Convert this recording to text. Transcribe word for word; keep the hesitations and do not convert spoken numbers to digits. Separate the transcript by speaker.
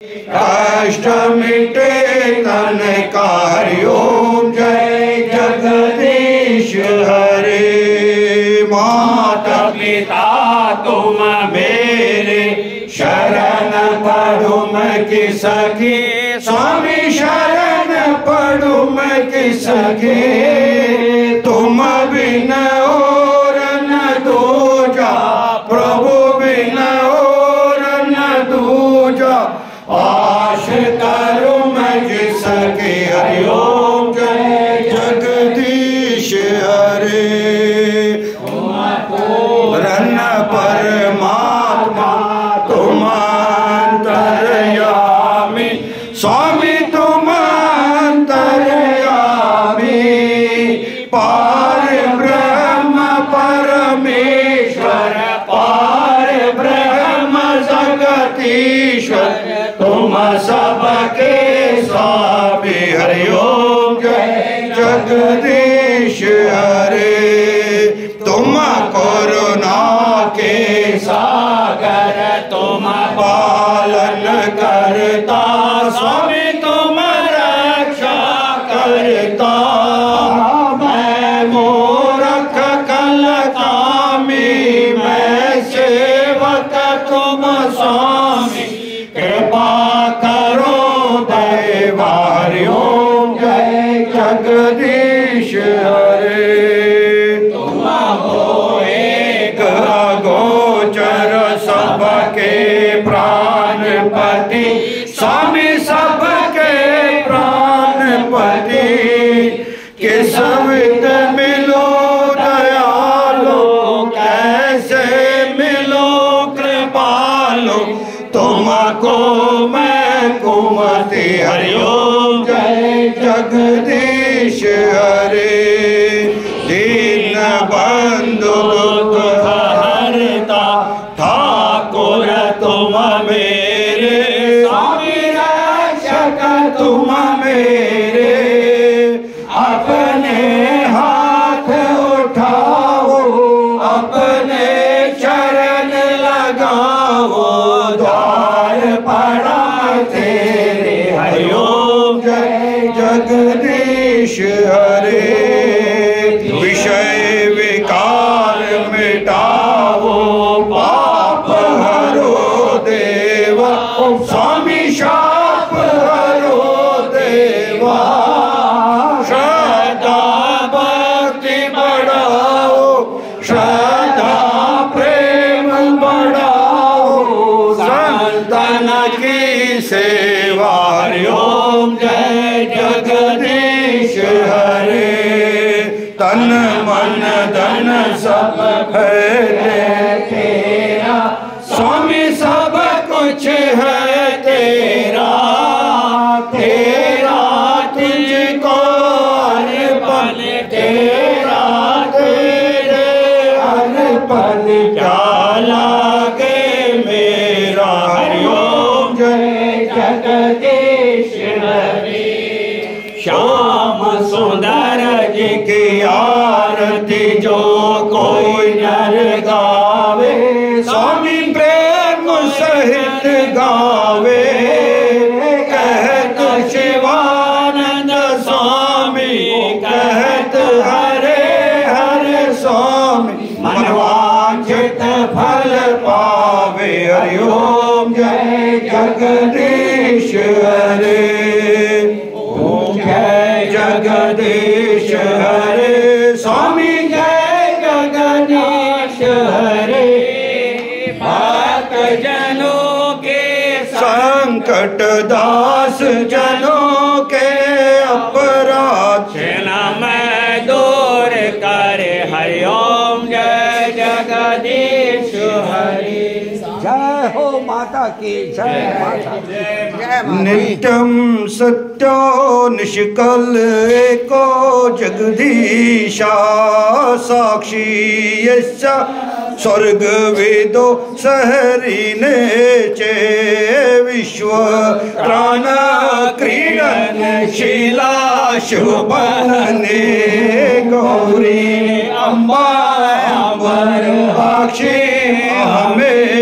Speaker 1: कष्ट मिटे तन का हरि ओम जय जगदीश हरे। माता पिता तुम मेरे शरण पड़ुम किसके, स्वामी शरण पड़ुम किसके। तुम बिन और न दूजा, प्रभु बिन और न दूजा। आश करूं मैं जिसके, हरि ओम जय जगदीश हरे। रन परमात्मा तुम अंतर्यामी, स्वामी तुम अंतर्यामी। पार ब्रह्म परमेश्वर, पार ब्रह्म जगतीश्वर। तुम सबके स्वामी, हरि ओम जय जगदीश हरे। तुम करुणा के सागर, तुम पालन करता, स्वामी तुम रक्षा करता। मैं मूर्ख कल कामी, मैं सेवक तुम स्वामी। कृपा करो देवा, हरि ओम जय जगदीश हरे। तुम हो एक अगोचर सबके प्राणपति, स्वामी सबके प्राणपति। किस विध मिलो दयालो, कैसे मिलो कृपालो। तुमको मैं कुमति, हरि ओम जय जगदीश हरे। दीन बंधु दुख हरता, ठाकुर तुम मेरे, स्वामी रक्षक तुम मेरे। अपने हाथ उठाओ, अपने चरण लगाओ। द्वार पड़ा तेरे, हरि ओम जय जगदीश हरे। विषय विकार मिटाओ, पाप हरो देवा। स्वामी शाप हरो देवा। श्रद्धा भक्ति बढ़ाओ, श्रद्धा प्रेम बढ़ाओ। संतन की सेवा, हरि ओम जय जगदीश हरे। तन मन धन सब है तेरा, स्वामी सब कुछ है तेरा। तेरा तुझको अर्पण, तेरा तेरे अर्पण। क्या लागे मेरा, हरि ओम जय जगदीश हरे। श्याम सुंदर जी की आरती जो कोई नर गावे, स्वामी प्रेम सहित गावे। कहत शिवानंद स्वामी, कहत हरे हरे स्वामी। मनवांछित फल पावे, हरि ओम जय जगदीश हरे। ओम जय जगदीश हरे, स्वामी जय जगदीश हरे। भक्त जनों के संकट, दास जनों के अपराध। क्षमा दूर करे, हरि ओम जय जगदीश हरे।
Speaker 2: जय हो माता की जय, माता जय।
Speaker 1: नित्यम सत्यो निष्कल एको जगदीशा, साक्षी यस्या स्वर्ग वेदो सहरिने चे। विश्व प्राण क्रीडन शीला शुभने। गौरी अम्बा अम्बर साक्षी हमें